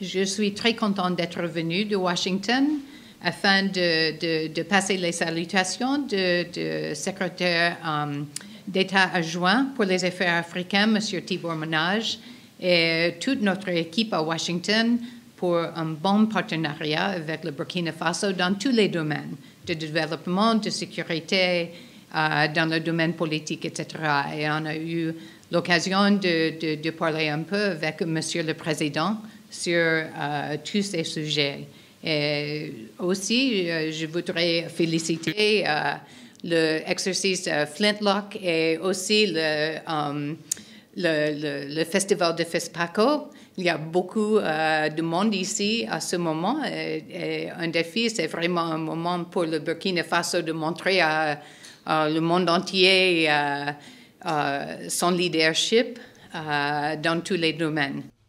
Je suis très contente d'être venue de Washington afin de passer les salutations du secrétaire d'État adjoint pour les affaires africaines, M. Tibor Menage, et toute notre équipe à Washington pour un bon partenariat avec le Burkina Faso dans tous les domaines, de développement, de sécurité, dans le domaine politique, etc. Et on a eu l'occasion de parler un peu avec Monsieur le Président sur tous ces sujets. Et aussi, je voudrais féliciter l'exercice Flintlock et aussi le festival de FESPACO. Il y a beaucoup de monde ici à ce moment. Et un défi, c'est vraiment un moment pour le Burkina Faso de montrer le monde entier son leadership dans tous les domaines.